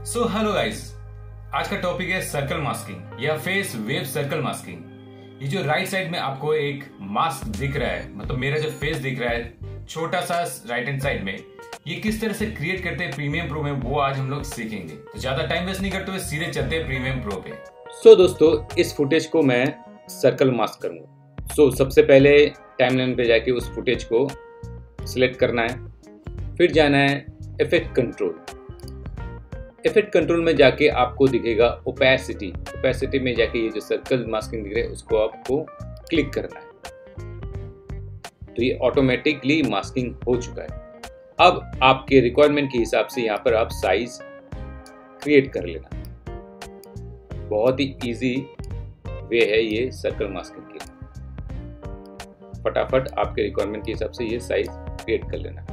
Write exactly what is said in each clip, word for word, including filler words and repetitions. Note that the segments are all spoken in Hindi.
सो हेलो गाइस, आज का टॉपिक है सर्कल मास्किंग या फेस वेव सर्कल मास्किंग। ये जो राइट साइड में आपको एक मास्क दिख रहा है, मतलब मेरा जो फेस दिख रहा है छोटा सा राइट हैंड साइड में, ये किस तरह से क्रिएट करते हैं प्रीमियम प्रो में, वो आज हम लोग सीखेंगे। तो ज्यादा टाइम वेस्ट नहीं करते हुए सीधे चलते हैं प्रीमियम प्रो पे। सो so, दोस्तों इस फुटेज को मैं सर्कल मास्क करूंगा। सो so, सबसे पहले टाइमलाइन पे जाके उस फुटेज को सिलेक्ट करना है, फिर जाना है इफेक्ट कंट्रोल। इफेक्ट कंट्रोल में जाके आपको दिखेगा ओपेसिटी। ओपेसिटी में जाके ये जो सर्कल मास्किंग दिख रहा है उसको आपको क्लिक करना है। तो ये ऑटोमेटिकली मास्किंग हो चुका है। अब आपके रिक्वायरमेंट के हिसाब से यहाँ पर आप साइज क्रिएट कर लेना। बहुत ही इजी वे है ये सर्कल मास्किंग की। फटाफट आपके रिक्वायरमेंट के हिसाब से ये साइज क्रिएट कर लेना।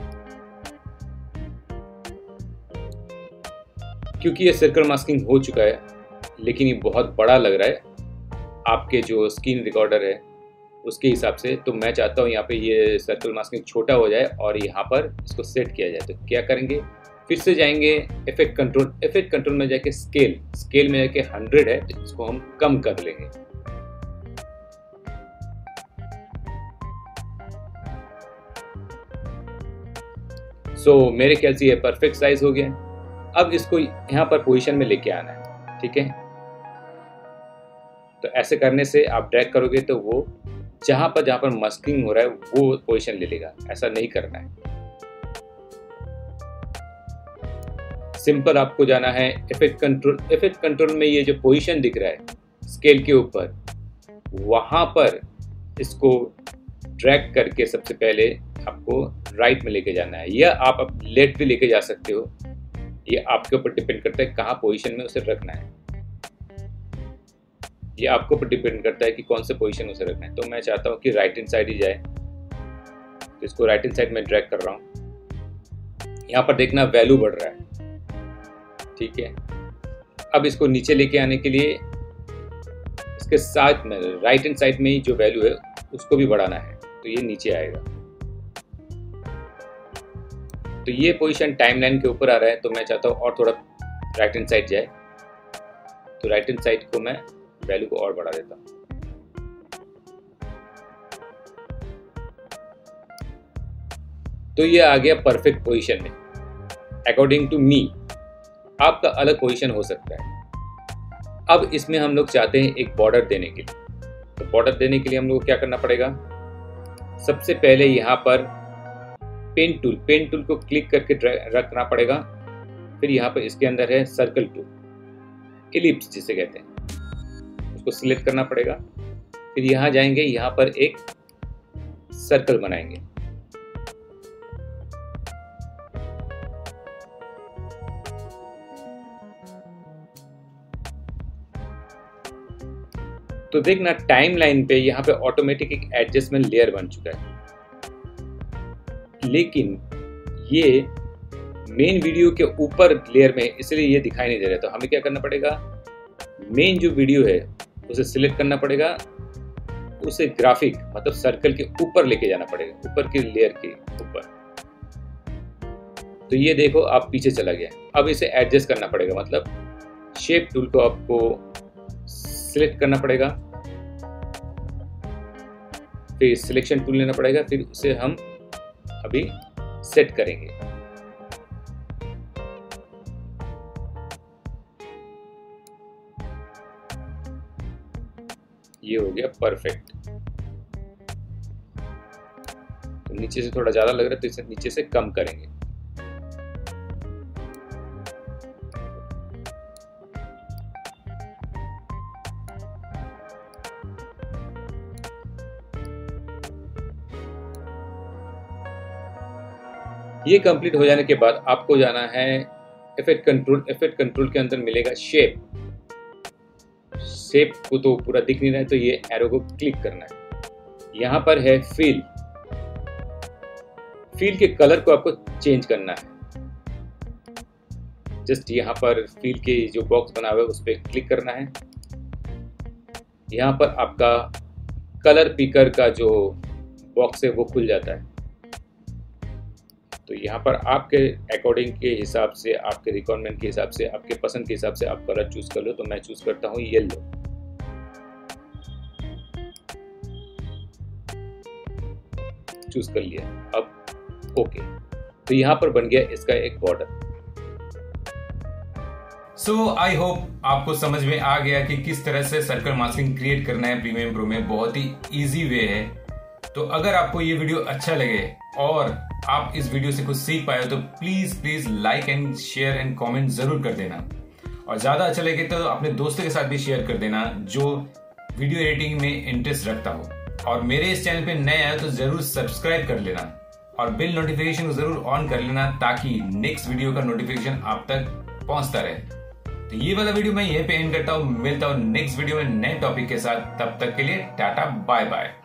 क्योंकि ये सर्कल मास्किंग हो चुका है लेकिन ये बहुत बड़ा लग रहा है आपके जो स्क्रीन रिकॉर्डर है उसके हिसाब से, तो मैं चाहता हूँ यहाँ पे ये सर्कल मास्किंग छोटा हो जाए और यहाँ पर इसको सेट किया जाए। तो क्या करेंगे, फिर से जाएंगे इफेक्ट कंट्रोल। इफेक्ट कंट्रोल में जाके स्केल स्केल में जाके हंड्रेड है तो इसको हम कम कर लेंगे। सो so, मेरे ख्याल से ये परफेक्ट साइज हो गया है। अब इसको यहाँ पर पोजीशन में लेके आना है, ठीक है। तो ऐसे करने से आप ड्रैग करोगे तो वो जहां पर जहां पर मास्किंग हो रहा है वो पोजीशन ले लेगा। ऐसा नहीं करना है। सिंपल आपको जाना है इफेक्ट कंट्रोल। इफेक्ट कंट्रोल में ये जो पोजीशन दिख रहा है स्केल के ऊपर, वहां पर इसको ड्रैग करके सबसे पहले आपको राइट में लेके जाना है, या आप लेफ्ट भी लेके जा सकते हो। ये आपके ऊपर डिपेंड करता है कहाँ पोजीशन में उसे रखना है। ये आपके ऊपर डिपेंड करता है कि कौन से पोजीशन में उसे रखना है। तो मैं चाहता हूँ कि राइट हैंड साइड ही जाए, तो इसको राइट हैंड साइड में ड्रैग कर रहा हूँ। यहाँ पर देखना वैल्यू बढ़ रहा है, ठीक है। अब इसको नीचे लेके आने के लिए इसके साथ में राइट हैंड साइड में ही जो वैल्यू है उसको भी बढ़ाना है, तो ये नीचे आएगा। तो ये पोजीशन टाइमलाइन के ऊपर आ रहा है, तो मैं चाहता हूँ और थोड़ा राइट हैंड साइड जाए। तो राइट हैंड साइड को मैं वैल्यू को और बढ़ा देता हूँ। तो ये आ गया परफेक्ट पोजीशन में अकॉर्डिंग टू मी। आपका अलग पोजीशन हो सकता है। अब इसमें हम लोग चाहते हैं एक बॉर्डर देने के लिए। तो बॉर्डर देने के लिए हम लोग को क्या करना पड़ेगा, सबसे पहले यहाँ पर पेन टूल पेन टूल को क्लिक करके रखना पड़ेगा। फिर यहाँ पर इसके अंदर है सर्कल टूल, इलिप्स जिसे कहते हैं, उसको सिलेक्ट करना पड़ेगा। फिर यहाँ जाएंगे, यहाँ पर एक सर्कल बनाएंगे। तो देखना टाइमलाइन पे यहाँ पे ऑटोमेटिक एक एडजस्टमेंट लेयर बन चुका है, लेकिन ये मेन वीडियो के ऊपर लेयर में, इसलिए ये दिखाई नहीं दे रहा। तो हमें क्या करना पड़ेगा, मेन जो वीडियो है उसे सिलेक्ट करना पड़ेगा, उसे ग्राफिक मतलब सर्कल के ऊपर लेके जाना पड़ेगा, ऊपर के लेयर के ऊपर। तो ये देखो आप पीछे चला गया। अब इसे एडजस्ट करना पड़ेगा, मतलब शेप टूल को आपको सिलेक्ट करना पड़ेगा, फिर सिलेक्शन टूल लेना पड़ेगा, फिर उसे हम अभी सेट करेंगे। ये हो गया परफेक्ट। तो नीचे से थोड़ा ज्यादा लग रहा है तो इसे नीचे से कम करेंगे। ये कंप्लीट हो जाने के बाद आपको जाना है इफेक्ट कंट्रोल। इफेक्ट कंट्रोल के अंदर मिलेगा शेप। शेप को तो पूरा दिख नहीं रहा है, तो ये एरो को क्लिक करना है। यहाँ पर है फील। फील के कलर को आपको चेंज करना है। जस्ट यहाँ पर फील के जो बॉक्स बना हुआ है उस पर क्लिक करना है। यहाँ पर आपका कलर पिकर का जो बॉक्स है वो खुल जाता है। तो यहाँ पर आपके अकॉर्डिंग के हिसाब से, आपके रिक्वायरमेंट के हिसाब से, आपके पसंद के हिसाब से आप कलर चूज कर लो। तो मैं चूज करता हूँ येलो। चूज कर लिया। अब ओके, तो यहाँ पर बन गया इसका एक बॉर्डर। सो आई होप आपको समझ में आ गया कि किस तरह से सर्कल मास्किंग क्रिएट करना है प्रीमियम प्रो में। बहुत ही इजी वे है। तो अगर आपको ये वीडियो अच्छा लगे और आप इस वीडियो से कुछ सीख पाए तो please please like and share and comment जरूर कर देना। और ज्यादा अच्छा लगे तो अपने दोस्तों के साथ भी शेयर कर देना जो वीडियो एडिटिंग में इंटरेस्ट रखता हो। और मेरे इस चैनल पे नए आए तो जरूर सब्सक्राइब कर लेना और बेल नोटिफिकेशन को जरूर ऑन कर लेना ताकि नेक्स्ट वीडियो का नोटिफिकेशन आप तक पहुंचता रहे। तो ये वाला वीडियो मैं यहीं पे एंड करता हूँ। मिलता हूँ नेक्स्ट वीडियो में नए टॉपिक के साथ। तब तक के लिए टाटा बाय बाय।